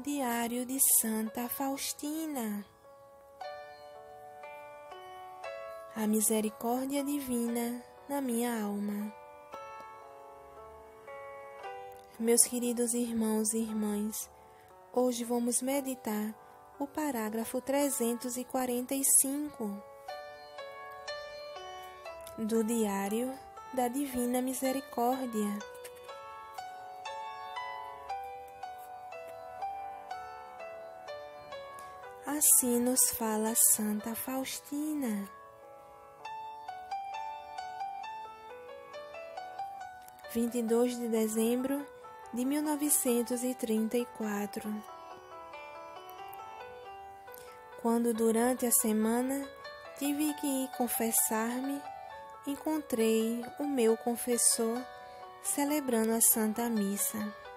Diário de Santa Faustina. A misericórdia divina na minha alma. Meus queridos irmãos e irmãs, hoje vamos meditar o parágrafo 345 do Diário da Divina Misericórdia. Assim nos fala Santa Faustina. – 22 de dezembro de 1934. Quando durante a semana tive que ir confessar-me, encontrei o meu confessor celebrando a Santa Missa.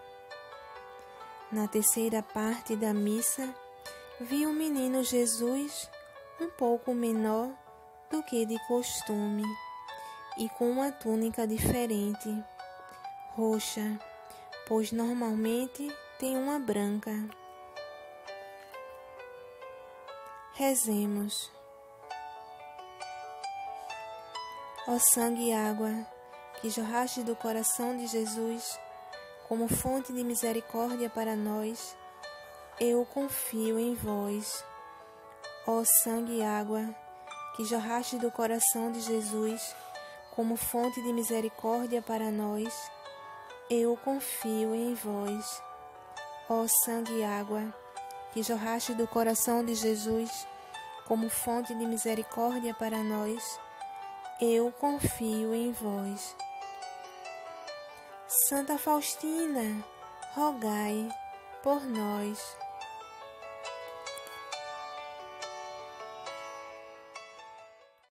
Na terceira parte da missa, vi o menino Jesus um pouco menor do que de costume e com uma túnica diferente, roxa, pois normalmente tem uma branca. Rezemos. Ó sangue e água que jorraste do coração de Jesus como fonte de misericórdia para nós, eu confio em vós. Ó sangue e água que jorraste do coração de Jesus como fonte de misericórdia para nós, eu confio em vós. Ó sangue e água que jorraste do coração de Jesus como fonte de misericórdia para nós, eu confio em vós. Santa Faustina, rogai por nós.